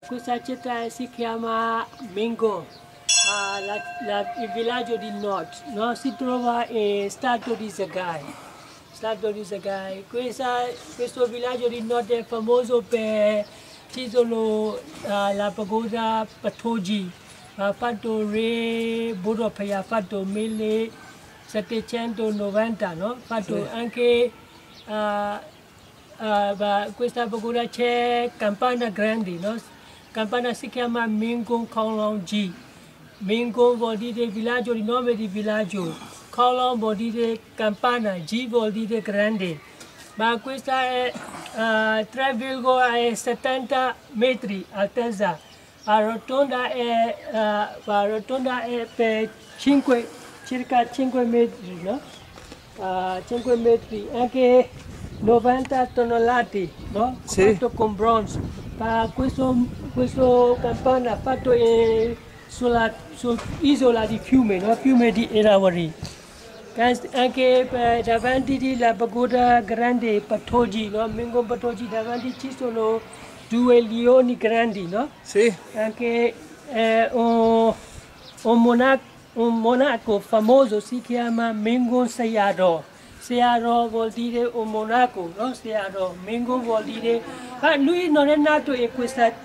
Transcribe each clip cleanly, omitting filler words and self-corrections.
Questa città si chiama Mingo, il villaggio di Nord, no? Si trova in stato di Sagaing. Questo villaggio di Nord è famoso per la pagoda Patoji, ha fatto re Budopaya, ha fatto 1790, no? Fatto anche questa pagoda c'è campana grande, no? Campana si chiama Mingo Konglong Ji. Mingo vuol dire villaggio, il nome di villaggio. Konglong vuol dire campana, Ji vuol dire grande. Ma questa è 3,70 metri altezza. La rotonda è per circa 5 metri, no? 5 metri, anche 90 tonnellate, no? Sì. Fatto con bronzo. Questo campana fatto sull'isola di Fiume, no? Fiume di Irrawaddy. Anche davanti alla pagoda grande Patoji, no? Mingo Patoji, davanti ci sono 2 leoni grandi, no? Sì. Anche un monaco famoso si chiama Mingo Sayadaw. Sayadaw vuol dire un monaco, no? Sayadaw. Mingo vuol dire... lui non è nato in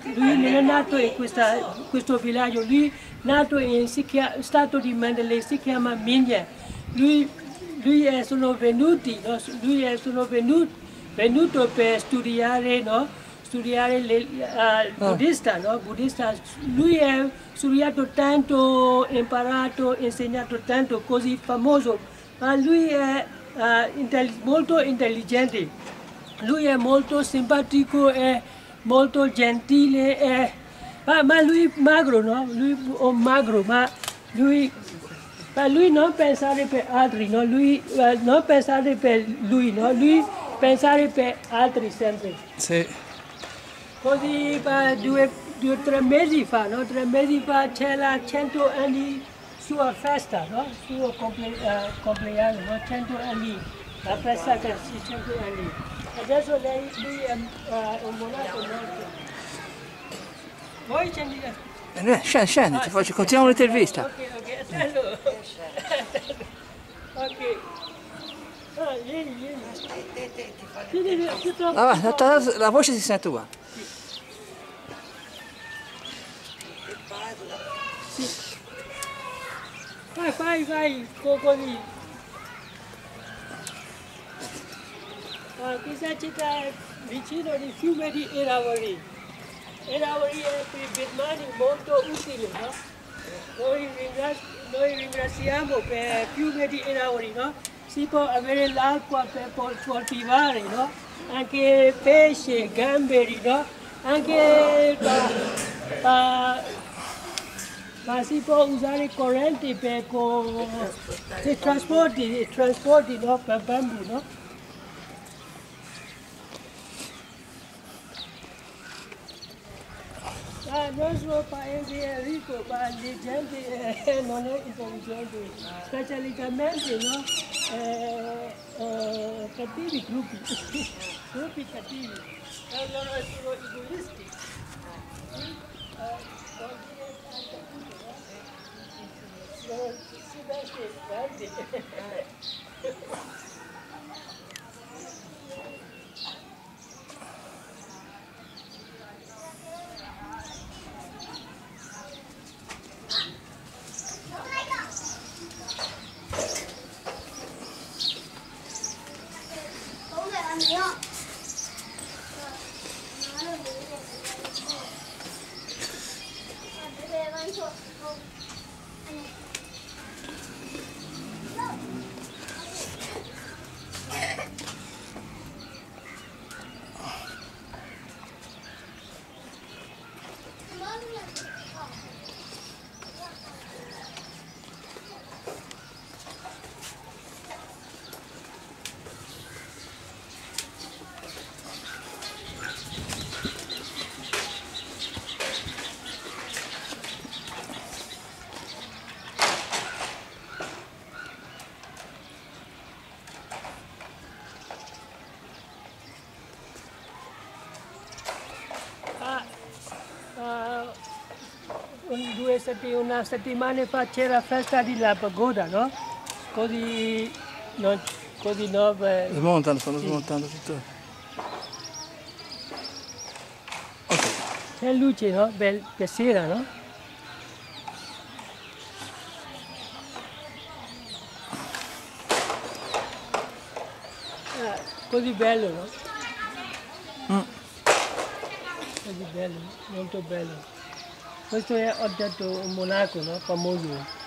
questo villaggio, lui è nato in stato di Mandalay, si chiama Minya. Lui sono venuto per studiare, no? Studiare buddista, no? Buddista. Lui ha studiato tanto, imparato, insegnato tanto, così famoso, ma lui è molto intelligente, lui è molto simpatico, è molto gentile, ma lui è magro, no? Lui è magro, ma lui non pensare per altri, no? Non pensare per lui, no? Lui pensare per altri sempre. Sì. Così 2 o 3 mesi fa, no? 3 mesi fa c'è la 100 anni sua festa, no? Suo compleanno, no? 100 anni, la festa che si 100 anni. Adesso lui è un monaco morto. Vuoi scendere? Scendi, continuiamo l'intervista. Ok, attendo. Ok. Vieni. La voce si sente qua. Sì. Vai, così. Questa città è vicino al fiume di Irrawaddy. Irrawaddy è per i birmani molto utile, no? Noi ringraziamo per il fiume di Irrawaddy, no? Si può avere l'acqua per coltivare, no? Anche pesce, gamberi, no? Anche si può usare corrente per i trasporti, no? Per bambù, no? Il nostro paese è ricco, ma la gente non è intelligente, specialmente, no? Cattivi gruppi cattivi, loro sono egoisti. Si veste grande. una settimana fa c'era festa della pagoda, no? Così no, Smontano, stanno smontando tutto. c'è luce, no? Per sera, no? Così bello, no? Così bello, molto bello. Questo è, ho detto, un monaco, no? Famoso.